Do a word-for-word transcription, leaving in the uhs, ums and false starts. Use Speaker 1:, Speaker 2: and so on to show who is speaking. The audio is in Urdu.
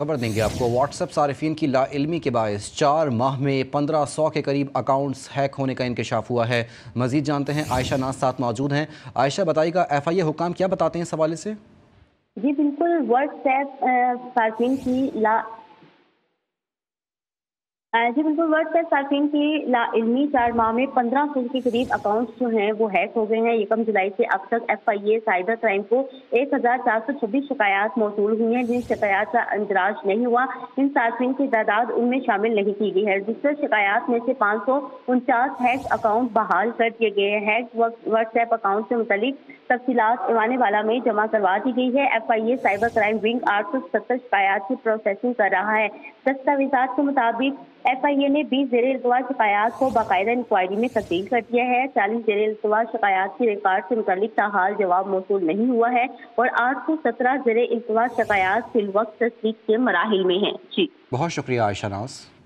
Speaker 1: خبر دیں گے آپ کو، واٹس ایپ صارفین کی لا علمی کے باعث چار ماہ میں پندرہ سو کے قریب اکاؤنٹس ہیک ہونے کا انکشاف ہوا ہے۔ مزید جانتے ہیں، عائشہ ناز ساتھ موجود ہیں۔ عائشہ بتائیے گا، ایف آئی اے حکام کیا بتاتے ہیں اس حوالے سے؟
Speaker 2: جی بالکل، واٹس ایپ صارفین کی لا جی بالکل واٹس ایپ صارفین کی لا علمی چار ماہ میں پندرہ سو کے قریب اکاؤنٹس جو ہیں وہ ہیک ہو گئے ہیں۔ یکم جولائی سے اب تک F I A cyber crime کو ایک ہزار چار سو چھبیس شکایات موصول ہوئی ہیں، جن شکایات کا اندراج نہیں ہوا۔ ان صارفین کی تعداد ان میں شامل نہیں کی گئی ہے۔ رجسٹر شکایات میں سے پانچ سو انچاس ہیک اکاؤنٹ بحال کر دیے گئے ہیں۔ ہیک واٹس ایپ اکاؤنٹ سے متعلق تفصیلات ایوان والا میں جمع کروا دی گئی ہے۔ F I A cyber crime wing آٹھ سو ستر شکایات کی پروسیسنگ کر رہا ہے۔ دستاویزات کے مطابق ایف آئی اے نے بیس زیر التوا شکایات کو باقاعدہ انکوائری میں تبدیل کر دیا ہے۔ چالیس زیر التوا شکایات کی ریکارڈ سے متعلق تاحال جواب موصول نہیں ہوا ہے اور آٹھ سو سترہ زیر التوا شکایات فی الوقت تصدیق کے مراحل میں ہیں۔ جی
Speaker 1: بہت شکریہ عائشہ ناز۔